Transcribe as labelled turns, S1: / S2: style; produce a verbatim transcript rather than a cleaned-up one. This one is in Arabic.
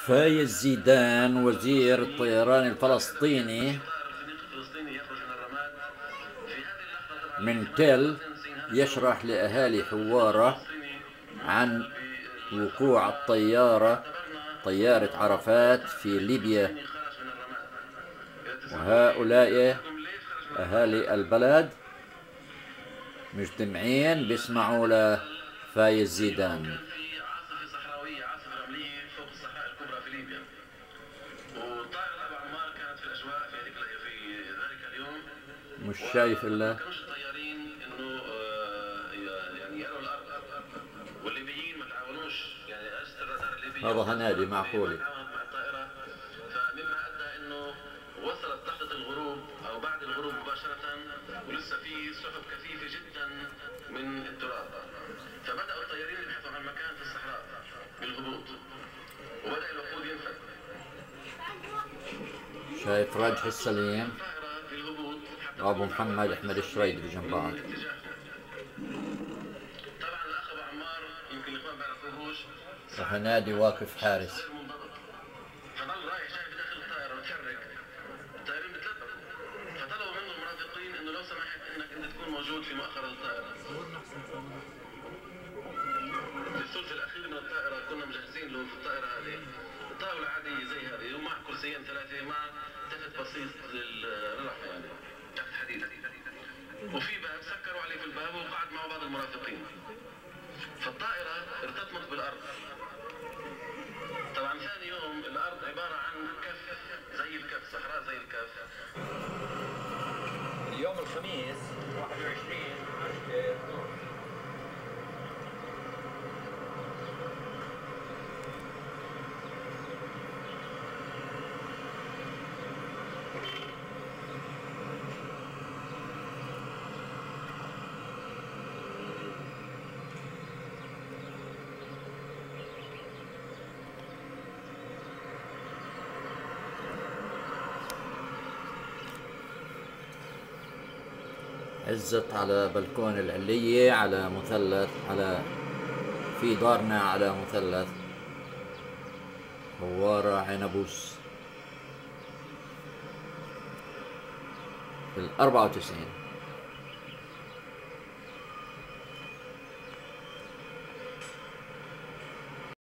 S1: فايز زيدان وزير الطيران الفلسطيني من تل يشرح لأهالي حوارة عن وقوع الطيارة طيارة عرفات في ليبيا، وهؤلاء أهالي البلد مجتمعين بيسمعوا لفايز زيدان. مش شايف الا هذا هنادي معقولي.
S2: فمما ادى انه وصلت لحظه الغروب او بعد الغروب مباشره ولسه في سحب كثيفه جدا من التراب، فبداوا الطيارين يبحثوا عن مكان في الصحراء بالهبوط وبدا الوقود ينفذ.
S1: شايف رجح السليم وابو محمد احمد الشريدري جنب بعض.
S2: طبعا الاخ ابو عمار يمكن الاخوان ما بيعرفوهوش،
S1: وهنادي واقف حارس.
S2: فضل رايح شايف داخل الطائره وتحرك، الطيارين بتلبكوا، فطلبوا منه المرافقين انه لو سمحت انك انت تكون موجود في مؤخر الطائره. في الثلث الاخير من الطائره كنا مجهزين له في الطائره هذه طاوله عاديه زي هذه ومع كرسيين ثلاثه مع تفت بسيط للرفع يعني تحت حديد، وفي باب سكروا عليه في الباب وقعد معه بعض المرافقين، فالطائره ارتطمت بالارض. طبعا ثاني يوم الارض عباره عن كف زي الكف، صحراء زي الكف.
S3: اليوم الخميس واحد وعشرين
S1: عزت على بلكون العلية على مثلث، على في دارنا على مثلث حوارة عنبوس في الأربعة وتسعين.